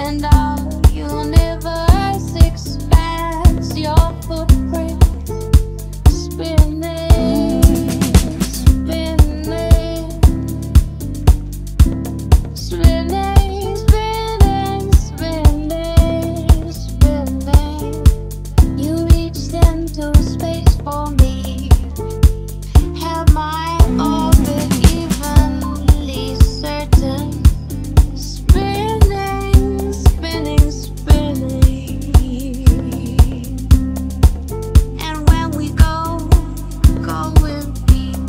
and our universe expands. Your footprint spinning, spinning, spinning, spinning, spinning, spinning. You reached into space for me, held my orbit evenly certain. Spinning, spinning, spinning. And when we go in peace,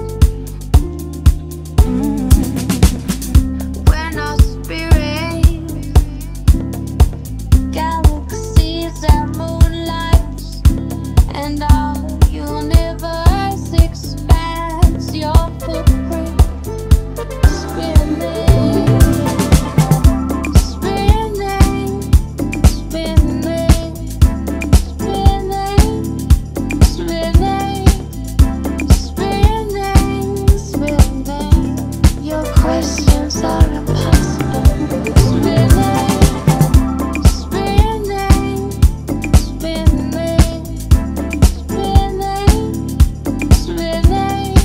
when our spirits, galaxies and moonlights, and our universe expands. Your footprint spinning, spinning, spinning, spinning, spinning, spinning, spinning. Your questions are impossible. Spinning, spinning, spinning, spinning,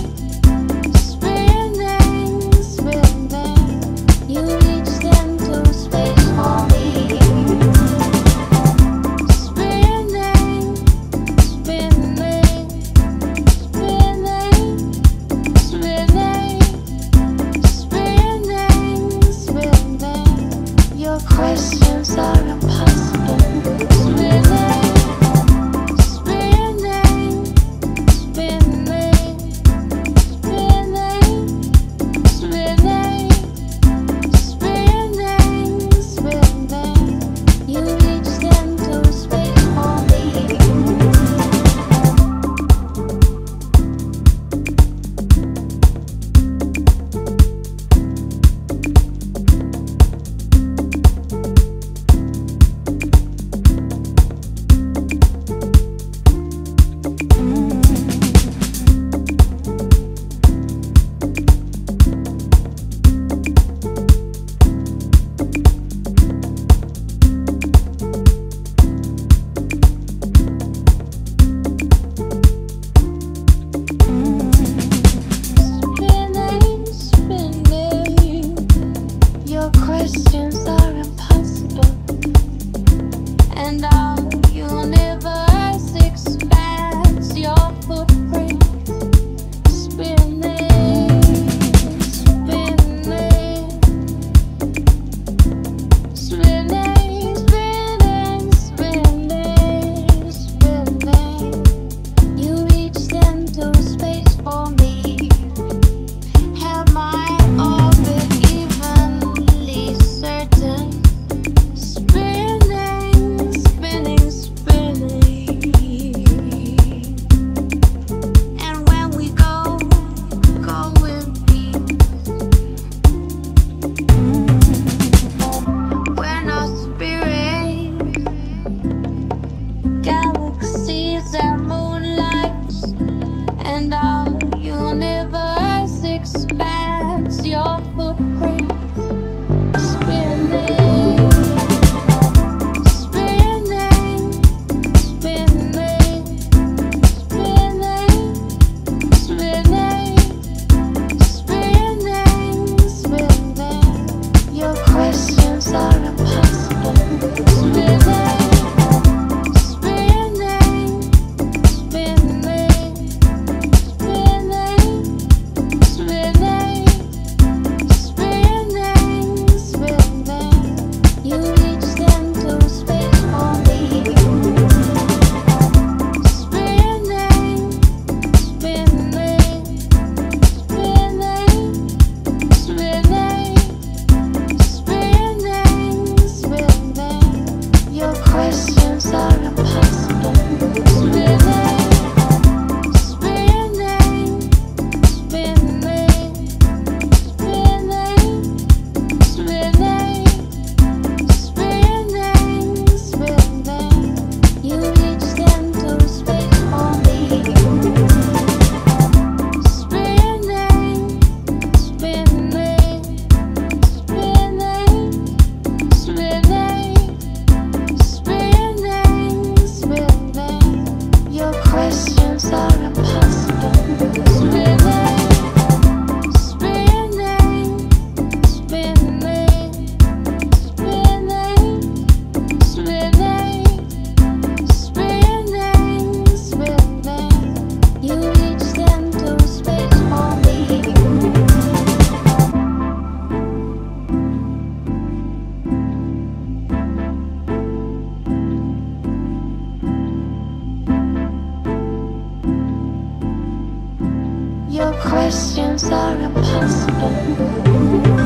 spinning, spinning, spinning. You reached into space for me. Spinning, spinning, spinning, spinning, spinning, spinning. Your questions are impossible. Spinning, spinning, spinning, spinning, spinning, spinning, spinning. You reached into space for me. questions are impossible.